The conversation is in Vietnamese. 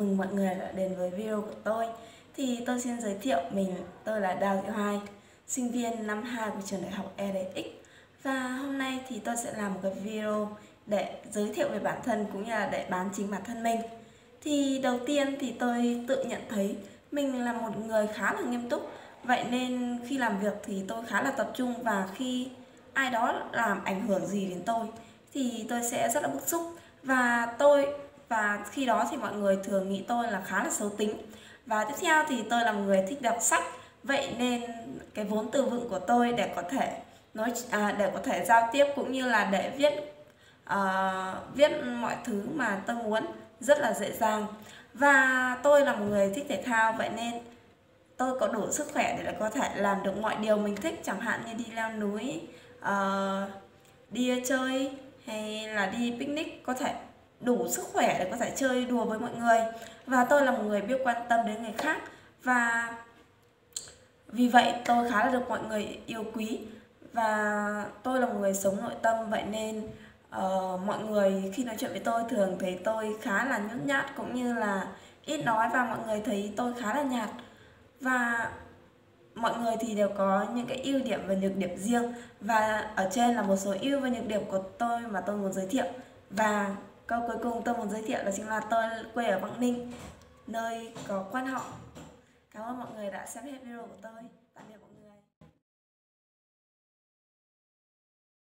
mừng mọi người đã đến với video của tôi. Thì tôi xin giới thiệu tôi là Đào Thị Hoài, sinh viên năm 2 của trường đại học EDX. Và hôm nay thì tôi sẽ làm một cái video để giới thiệu về bản thân cũng như là để bán chính bản thân mình. Thì đầu tiên thì tôi tự nhận thấy mình là một người khá là nghiêm túc. Vậy nên khi làm việc thì tôi khá là tập trung, và khi ai đó làm ảnh hưởng gì đến tôi thì tôi sẽ rất là bức xúc. Và khi đó thì mọi người thường nghĩ tôi là khá là xấu tính. Và tiếp theo thì tôi là một người thích đọc sách. Vậy nên cái vốn từ vựng của tôi để có thể giao tiếp cũng như là để viết mọi thứ mà tôi muốn rất là dễ dàng. Và tôi là một người thích thể thao, vậy nên tôi có đủ sức khỏe để có thể làm được mọi điều mình thích, chẳng hạn như đi leo núi, đi chơi hay là đi picnic, có thể đủ sức khỏe để có thể chơi đùa với mọi người. Và tôi là một người biết quan tâm đến người khác, và vì vậy tôi khá là được mọi người yêu quý. Và tôi là một người sống nội tâm, vậy nên mọi người khi nói chuyện với tôi thường thấy tôi khá là nhút nhát cũng như là ít nói, và mọi người thấy tôi khá là nhạt. Và mọi người thì đều có những cái ưu điểm và nhược điểm riêng, và ở trên là một số ưu và nhược điểm của tôi mà tôi muốn giới thiệu. Và câu cuối cùng tôi muốn giới thiệu đó chính là tôi quê ở Bắc Ninh, nơi có Quan Họ. Cảm ơn mọi người đã xem hết video của tôi.